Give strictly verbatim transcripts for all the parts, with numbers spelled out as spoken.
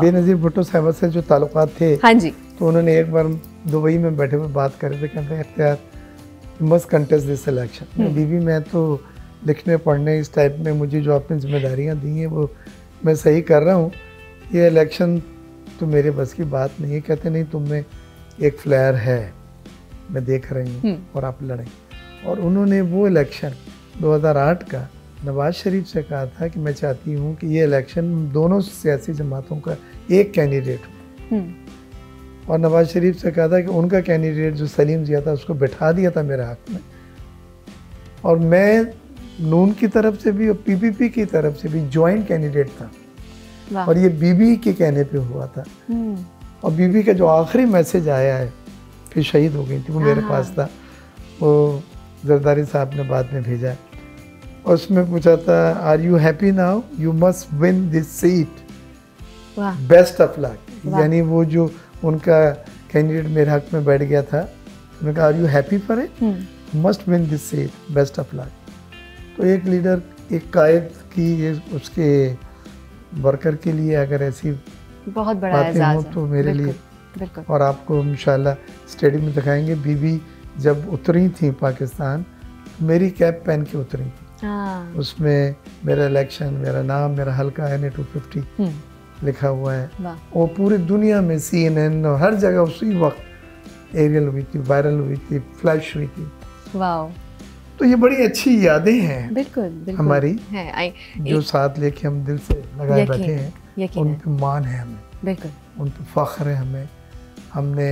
बेनज़ीर भुट्टो साहब से जो ताल्लुकात थे, हाँ जी, तो उन्होंने एक बार दुबई में बैठे हुए बात कर रहे थे, कहते हैं इख्तियार मस्ट कंटेस्ट दिस इलेक्शन। बीवी मैं तो लिखने पढ़ने इस टाइप में मुझे जो आपने जिम्मेदारियाँ दी हैं वो मैं सही कर रहा हूँ, ये इलेक्शन तो मेरे बस की बात नहीं है। कहते नहीं तुम में एक फ्लेयर है, मैं देख रही हूँ और आप लड़ें। और उन्होंने वो इलेक्शन दो हज़ार आठ का नवाज़ शरीफ से कहा था कि मैं चाहती हूँ कि ये इलेक्शन दोनों सियासी जमातों का एक कैंडिडेट हो, और नवाज़ शरीफ से कहा था कि उनका कैंडिडेट जो सलीम जिया था उसको बैठा दिया था मेरे हक़ में, और मैं नून की तरफ से भी और पीपीपी की तरफ से भी जॉइंट कैंडिडेट था, और ये बीबी के कहने पे हुआ था। और बीबी का जो आखिरी मैसेज आया है, फिर शहीद हो गई थी, वो मेरे पास था, वो जरदारी साहब ने बाद में भेजा, और उसमें पूछा था are you happy now, you must win this seat, best of luck. यानी वो जो उनका कैंडिडेट मेरे हक में बैठ गया था, उन्होंने कहा are you happy for it, must win this seat, best of luck. तो एक लीडर, एक कायद की उसके वर्कर के लिए अगर ऐसी बहुत बड़ा एजाज़ है तो मेरे लिए, बिल्कुल। और आपको इंशाल्लाह स्टेडियम में दिखाएंगे, बीबी जब उतरी थी पाकिस्तान, मेरी कैप पहन के उतरी थी, उसमें मेरा इलेक्शन, मेरा नाम, मेरा हल्का एन ए टू फिफ्टी लिखा हुआ है, और पूरी दुनिया में सी एन एन और हर जगह उसी वक्त एरियल हुई थी, वायरल हुई थी, फ्लैश हुई थी। वाह, तो ये बड़ी अच्छी यादें हैं बिल्कुल, बिल्कुल हमारी है, आई, जो साथ लेके हम दिल से लगाए बैठे हैं, उन पे मान है हमें, बिल्कुल उन पे फख्र है हमें, हमने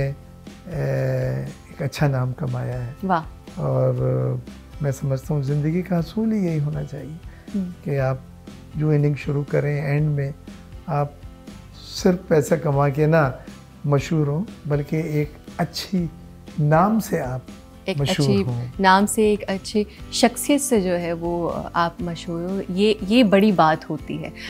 एक अच्छा नाम कमाया है। वाह। और मैं समझता हूँ ज़िंदगी का असूल ही यही होना चाहिए कि आप जो इनिंग शुरू करें, एंड में आप सिर्फ पैसा कमा के ना मशहूर हो, बल्कि एक अच्छी नाम से आप एक अच्छी नाम से, एक अच्छी शख्सियत से जो है वो आप मशहूर हो, ये ये बड़ी बात होती है।